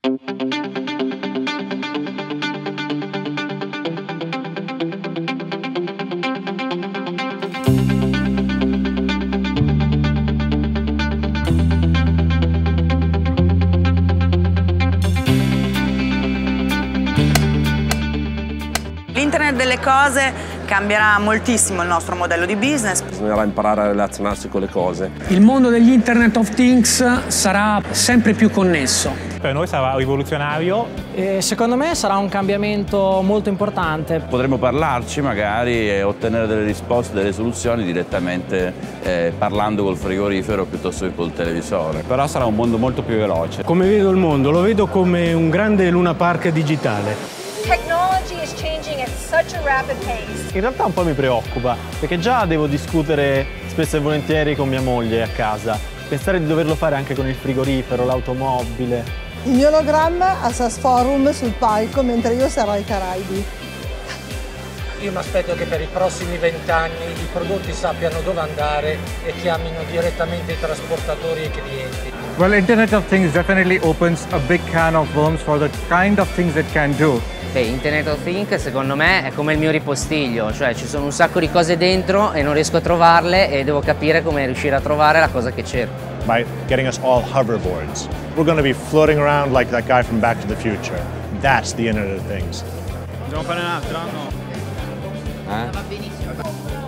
L'internet delle cose cambierà moltissimo il nostro modello di business. Bisognerà imparare a relazionarsi con le cose. Il mondo degli Internet of Things sarà sempre più connesso. Per noi sarà rivoluzionario. E secondo me sarà un cambiamento molto importante. Potremo parlarci magari e ottenere delle risposte, delle soluzioni direttamente parlando col frigorifero piuttosto che col televisore. Però sarà un mondo molto più veloce. Come vedo il mondo? Lo vedo come un grande Luna Park digitale. Technology is changing at such a rapid pace. In realtà un po' mi preoccupa, perché già devo discutere spesso e volentieri con mia moglie a casa. Pensare di doverlo fare anche con il frigorifero, l'automobile. Il mio ologramma a SAS Forum sul palco mentre io sarò ai Caraibi. Io mi aspetto che per i prossimi 20 anni i prodotti sappiano dove andare e chiamino direttamente i trasportatori e i clienti. Well, Internet of Things definitely opens a big can of worms for the kind of things it can do. Internet of Things secondo me è come il mio ripostiglio, cioè ci sono un sacco di cose dentro e non riesco a trovarle e devo capire come riuscire a trovare la cosa che cerco. By getting us all hoverboards. We're going to be floating around like that guy from Back to the Future. That's the Internet of Things. Dobbiamo fare un altro? No. Va benissimo.